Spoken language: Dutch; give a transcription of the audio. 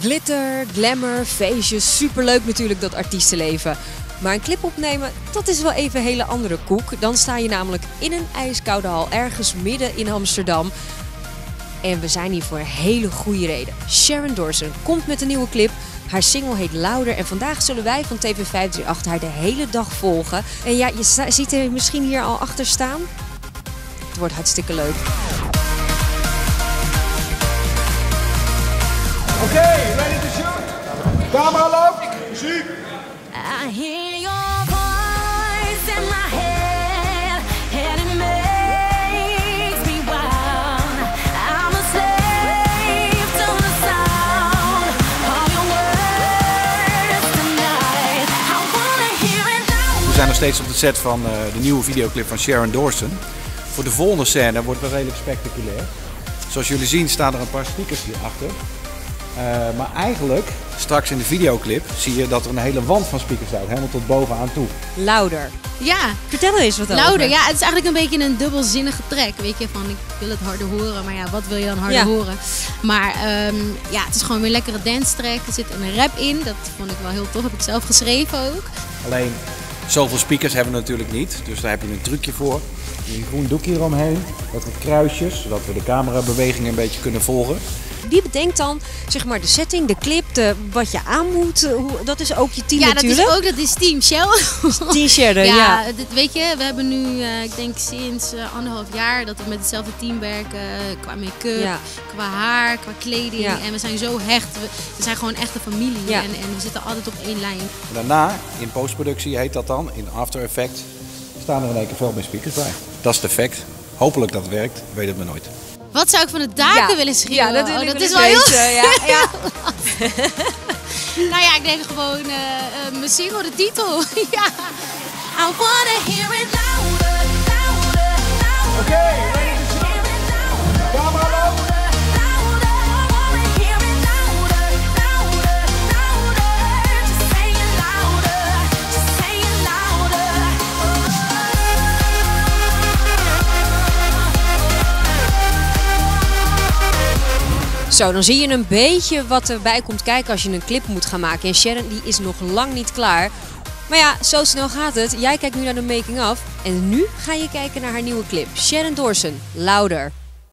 Glitter, glamour, feestjes, superleuk natuurlijk dat artiestenleven. Maar een clip opnemen, dat is wel even een hele andere koek. Dan sta je namelijk in een ijskoude hal ergens midden in Amsterdam. En we zijn hier voor een hele goede reden. Sharon Dawson komt met een nieuwe clip. Haar single heet Louder en vandaag zullen wij van TV 538 haar de hele dag volgen. En ja, je ziet er misschien hier al achter staan. Het wordt hartstikke leuk. Oké, ready to shoot? Camera loopt, muziek! I hear your voice in my head, and it makes me wild. I'm a slave to the sound of your words tonight. I wanna hear it now. We zijn nog steeds op de set van de nieuwe videoclip van Sharon Dawson. Voor de volgende scène wordt het wel redelijk spectaculair. Zoals jullie zien staan er een paar speakers hierachter. Maar eigenlijk, straks in de videoclip, zie je dat er een hele wand van speakers staat, helemaal tot bovenaan toe. Louder. Ja, Vertel er eens wat over. Louder. Ja, het is eigenlijk een beetje een dubbelzinnige track. Weet je, van ik wil het harder horen, maar ja, wat wil je dan harder horen? Maar ja, het is gewoon weer een lekkere dance track. Er zit een rap in, dat vond ik wel heel tof. Heb ik zelf geschreven ook. Alleen, zoveel speakers hebben we natuurlijk niet, dus daar heb je een trucje voor. Een groen doekje eromheen, wat kruisjes, zodat we de camerabewegingen een beetje kunnen volgen. Wie bedenkt dan zeg maar de setting, de clip, wat je aan moet? Dat is ook je team Ja, natuurlijk. dat is Team Shell. Team Sharon, ja. Weet je, we hebben nu, ik denk sinds 1,5 jaar dat we met hetzelfde team werken. Qua make-up, qua haar, qua kleding. Ja. En we zijn zo hecht. We zijn gewoon echt een familie. Ja. En we zitten altijd op één lijn. Daarna, in postproductie heet dat dan, in After Effects, staan er in één keer veel meer speakers bij. Dat is het effect. Hopelijk dat het werkt, weet het maar nooit. Wat zou ik van de daken willen schreeuwen? Ja, dat wil ik dat wel is wel heel... weten. Ja. Nou ja, ik denk gewoon mijn single, de titel. Ja. I wanna hear it louder, louder, louder. Oké, ready to shoot? Camera loopt. Louder, I wanna hear it louder, louder, louder. Just say it louder, just say it louder. Zo, dan zie je een beetje wat erbij komt kijken als je een clip moet gaan maken. En Sharon die is nog lang niet klaar. Maar ja, zo snel gaat het. Jij kijkt nu naar de making of. En nu ga je kijken naar haar nieuwe clip. Sharon Dawson, Louder.